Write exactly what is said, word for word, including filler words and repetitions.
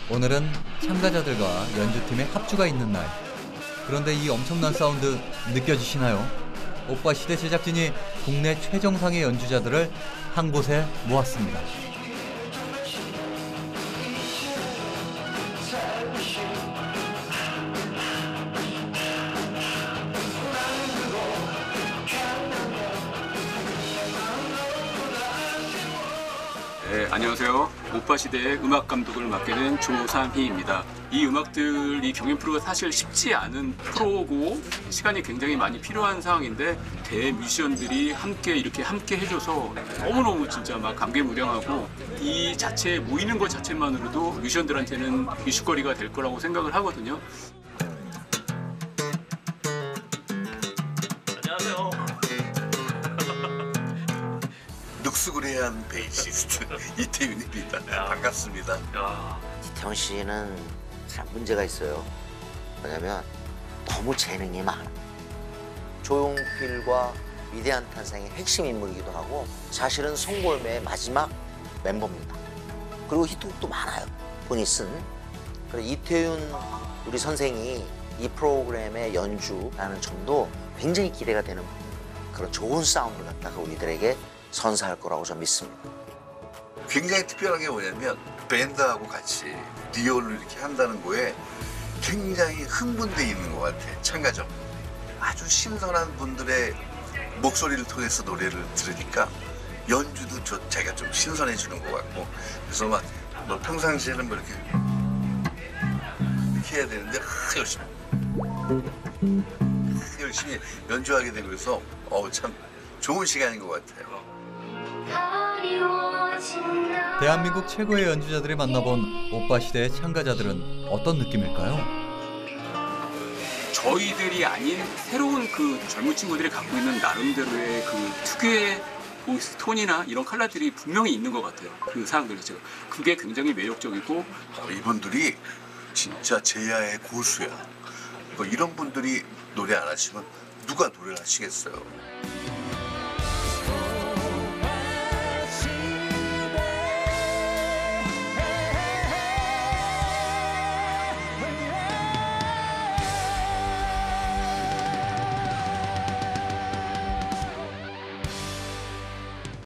오늘은 참가자들과 연주팀의 합주가 있는 날. 그런데 이 엄청난 사운드 느껴지시나요? 오빠 시대 제작진이 국내 최정상의 연주자들을 한 곳에 모았습니다. 네, 안녕하세요. 오빠 시대의 음악 감독을 맡게 된 조삼희입니다. 이 음악들이 경연 프로가 사실 쉽지 않은 프로고 시간이 굉장히 많이 필요한 상황인데 대뮤지션들이 함께 이렇게 함께 해줘서 너무너무 진짜 막 감개무량하고 이 자체에 모이는 것 자체만으로도 뮤지션들한테는 이슈거리가 될 거라고 생각을 하거든요. 안녕하세요. 늑수그레한 베이시스트 이태윤입니다. 야. 반갑습니다. 야. 이태원 씨는 참 문제가 있어요. 뭐냐면 너무 재능이 많아. 조용필과 위대한 탄생의 핵심 인물이기도 하고 사실은 송골매의 마지막 멤버입니다. 그리고 히트곡도 많아요. 본인이 쓴. 그래서 이태윤 우리 선생이 이 프로그램의 연주라는 점도 굉장히 기대가 되는 그런 좋은 사운드를 갖다가 우리들에게 선사할 거라고 저는 믿습니다. 굉장히 특별한 게 뭐냐면 밴드하고 같이 리얼로 이렇게 한다는 거에 굉장히 흥분돼 있는 것 같아. 참가자 아주 신선한 분들의 목소리를 통해서 노래를 들으니까 연주도 저 자기가 좀 신선해지는 것 같고 그래서 막 뭐 평상시에는 뭐 이렇게 이렇게 해야 되는데 하, 열심히 하, 열심히 연주하게 되고 그래서 어우 참 좋은 시간인 것 같아요. 대한민국 최고의 연주자들이 만나본 오빠 시대의 참가자들은 어떤 느낌일까요? 저희들이 아닌 새로운 그 젊은 친구들이 갖고 있는 나름대로의 그 특유의 보이스 톤이나 이런 컬러들이 분명히 있는 것 같아요. 그 사람들 자체가. 그게 굉장히 매력적이고 어, 이분들이 진짜 제야의 고수야. 뭐 이런 분들이 노래 안 하시면 누가 노래를 하시겠어요.